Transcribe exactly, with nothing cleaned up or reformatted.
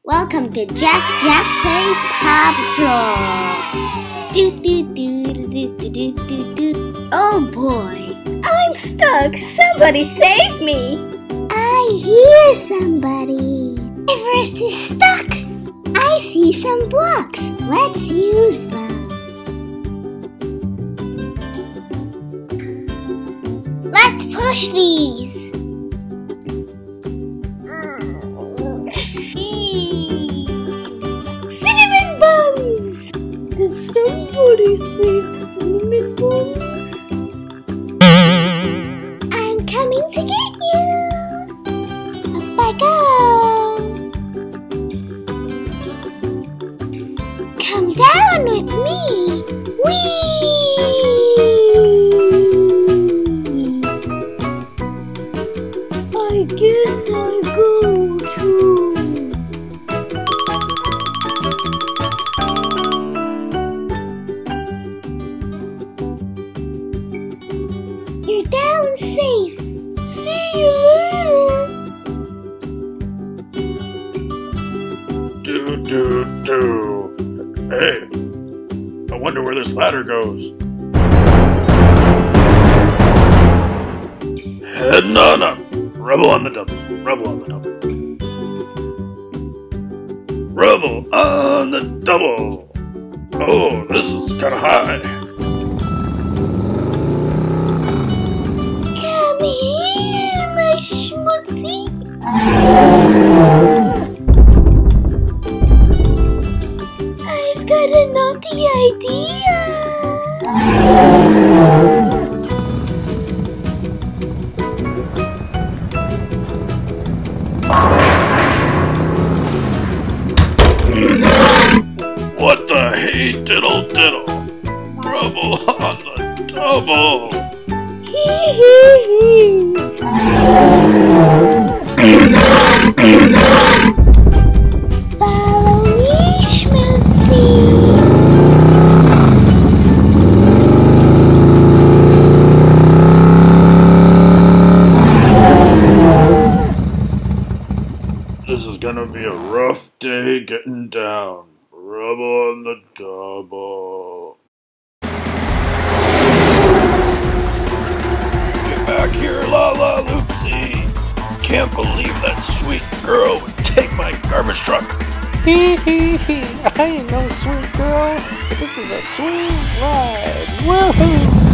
Welcome to JackJackPlays Paw Patrol. Do, do, do, do, do, do, do, do. Oh boy, I'm stuck. Somebody save me. I hear somebody. Everest is stuck. I see some blocks. Let's use them. Let's push these. Cinnamon buns! Did somebody say cinnamon buns? I'm coming to get you. Up I go. Come down with me. Whee! I guess I go too. You're down safe. See you later. Do, do, do. Hey, I wonder where this ladder goes. Heading on up. Rubble on the double. Rubble on the double. Rubble on the double. Oh, this is kind of high. Come here, my schmutzy. I've got a naughty idea. What the hey diddle diddle? Rubble on the double. Hee hee hee. Follow me, schmutzy. This is gonna be a rough day getting down. Rubble on the double. Get back here, Lalaloopsy. Can't believe that sweet girl would take my garbage truck. Hee hee hee, I ain't no sweet girl, but this is a sweet ride. Woohoo!